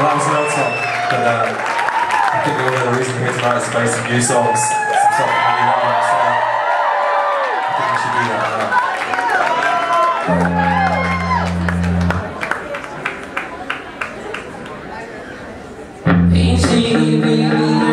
Well, that was an old song, but I think we all know the reason we're here tonight is to play some new songs, some stuff that we like, so I think we should do that now. Ain't seen you, baby.